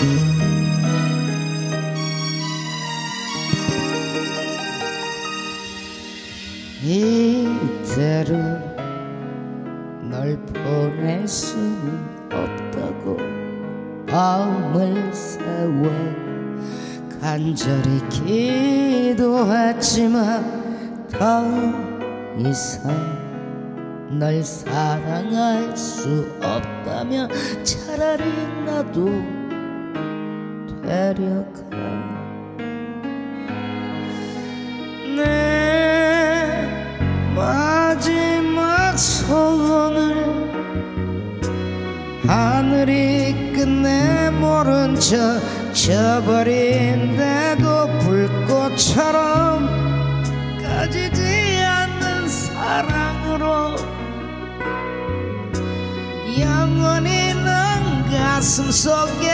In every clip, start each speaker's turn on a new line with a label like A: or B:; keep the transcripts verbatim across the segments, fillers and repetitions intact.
A: 이대로 널 보낼 수는 없다고 밤을 새워 간절히 기도했지만 더 이상 널 사랑할 수 없다면 차라리 나도 데려가. 내 마지막 소원을 하늘이 끝내 모른 척 져버린데도 불꽃처럼 꺼지지 않는 사랑으로 영원히 넌 가슴 속에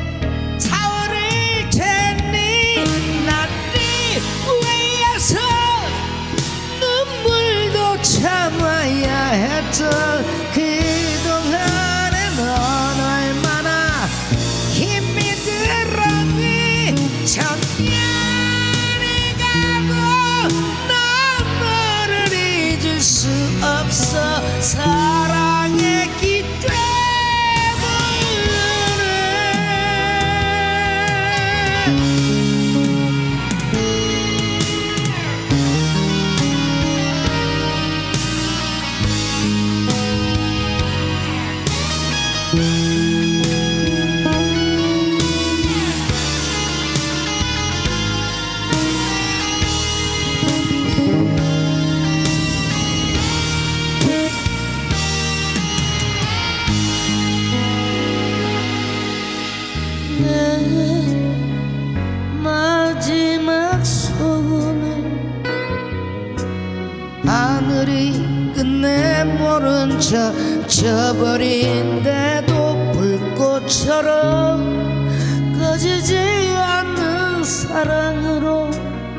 A: 타오를 테니 나를 위해서 눈물도 참아야 했던 그동안에 넌 얼마나 힘이 들었니. 천년이 가도 난 너를 잊을 수 없어. 사랑했기 마지막 소원을 하늘이 끝내 모른 척 져버린데도 불꽃처럼 꺼지지 않는 사랑으로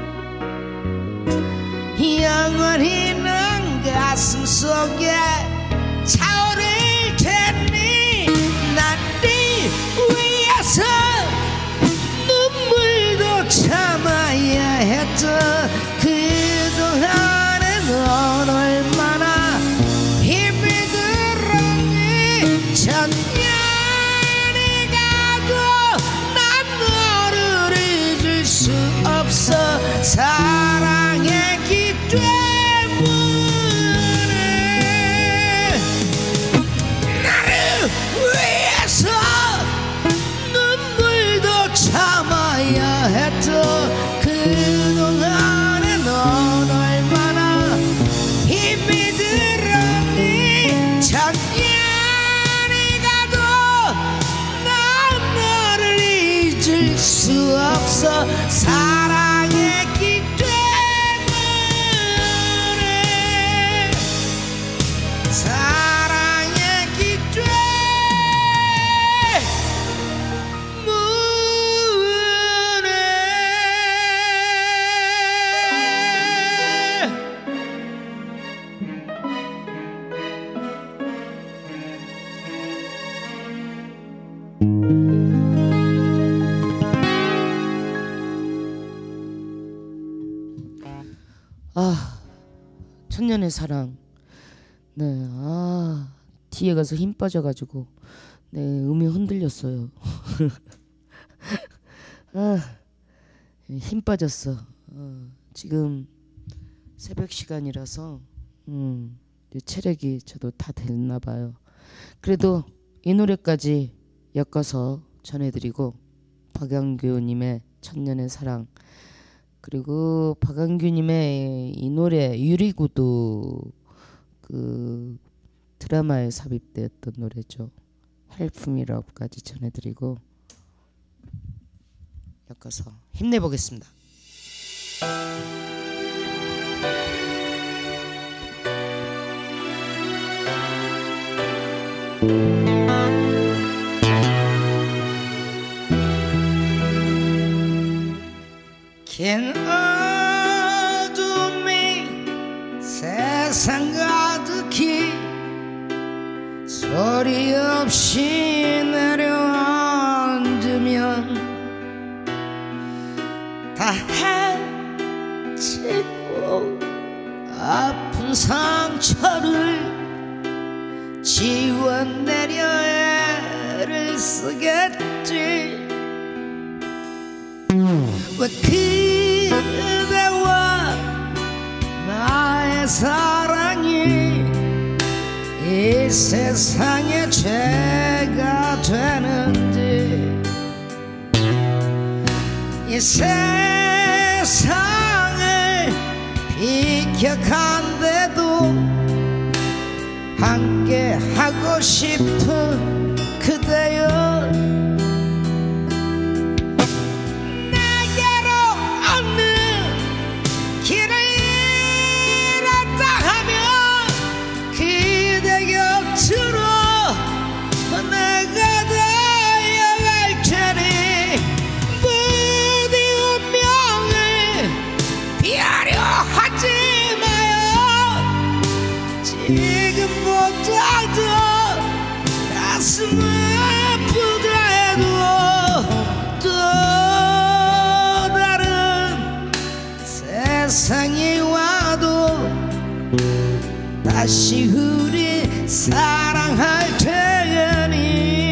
A: 영원히 넌 가슴 속에 차오를 테니 나를 위해서 눈물도 참아야 했던 그동안에 넌 얼마나 힘이 들었니. 천년이 가도 난 너를 잊을 수 없어. 사랑했기 때문에 나를 위해서 눈물도 참아야 했던 그동안에 넌 얼마나 힘이 들었니. 천년이 가도 난 너를 잊을 수 없어. 사랑했기 때문에 사랑했기 때문에. 아, 천년의 사랑. 네, 아 뒤에 가서 힘 빠져가지고 네 음이 흔들렸어요. 아, 힘 빠졌어. 어, 지금 새벽 시간이라서 음, 체력이 저도 다 됐나 봐요. 그래도 이 노래까지 엮어서 전해드리고 박완규님의 천년의 사랑, 그리고 박완규님의 이 노래 유리구두 그 드라마에 삽입되었던 노래죠. Help Me Love까지 전해드리고 엮어서 힘내보겠습니다. 긴 어둠이 세상 가득히 소리 없이 내려앉으며 헤치고 아픈 상처를 지워내려 애를 쓰겠지. 왜 그대와 나의 사랑이 이 세상의 죄가 되는지. 이 세상을 비켜간대도 함께 하고 싶은 그대여, 내게로 없는 길을 잃었다 하면 그대 곁으로 내가 달려갈 테니 부디 운명을 피하려 하지 마요. 지금보다도 가슴 아프다 해도 또 다른 세상이 와도 다시 우리 사랑할 테니.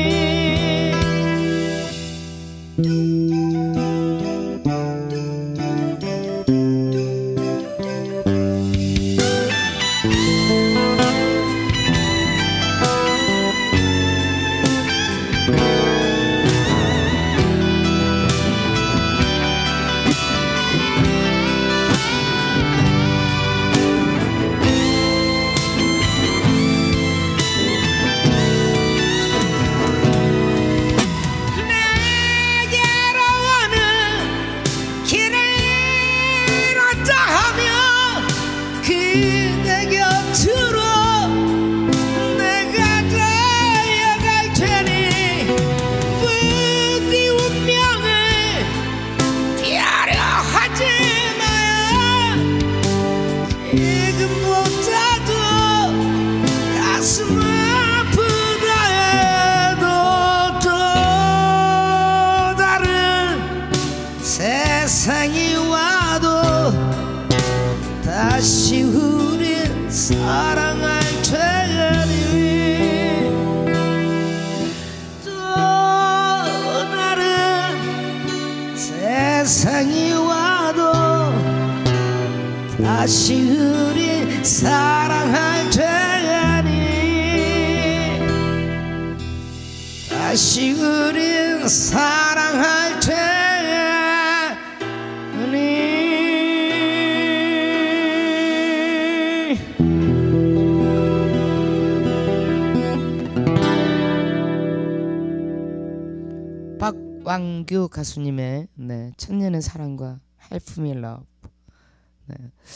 A: 세상이 와도 다시 우린 사랑할 테니. 또 다른 세상이 와도 다시 우린 사랑할 테니. 다시 우린 사랑할 테니. 박완규 가수님의 네, 천년의 사랑과 Help Me Love. 네,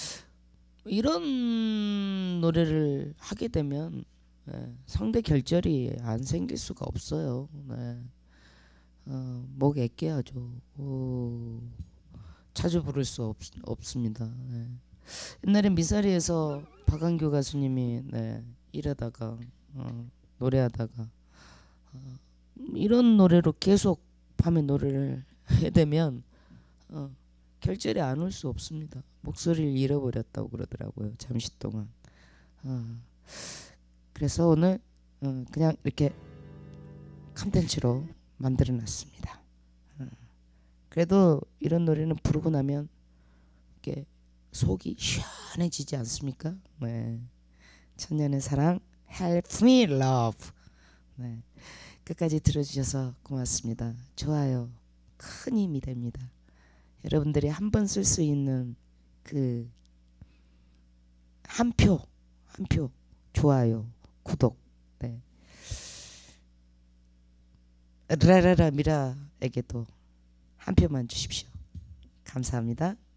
A: 이런 노래를 하게 되면 네, 성대 결절이 안 생길 수가 없어요. 네, 어, 목 애깨하죠. 오, 자주 부를 수 없, 없습니다. 네. 옛날에 미사리에서 박완규 가수님이 네, 이러다가 어, 노래하다가 어, 이런 노래로 계속 밤에 노래를 해야 되면 어, 결절이 안 올 수 없습니다. 목소리를 잃어버렸다고 그러더라고요. 잠시 동안. 어, 그래서 오늘 어, 그냥 이렇게 컨텐츠로 만들어 놨습니다. 어, 그래도 이런 노래는 부르고 나면 이렇게 속이 시원해지지 않습니까? 네. 천년의 사랑 Help Me Love. 네. 끝까지 들어주셔서 고맙습니다. 좋아요. 큰 힘이 됩니다. 여러분들이 한 번 쓸 수 있는 그 한 표, 한 표, 좋아요, 구독. 네. 라라라 미라에게도 한 표만 주십시오. 감사합니다.